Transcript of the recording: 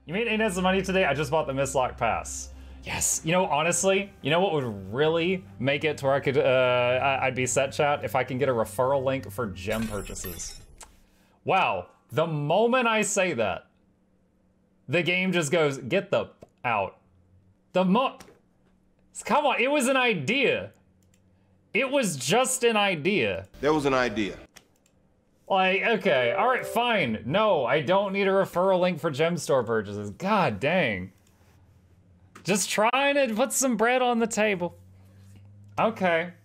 You made 8 of money today? I just bought the Mistlock Pass. Yes. You know, honestly, you know what would really make it to where I could, I'd be set, chat? If I can get a referral link for gem purchases. Wow. The moment I say that, the game just goes, get the out. Come on, it was an idea. It was just an idea. There was an idea. Like, okay, all right, fine. No, I don't need a referral link for Gemstore purchases. God dang. Just trying to put some bread on the table. Okay.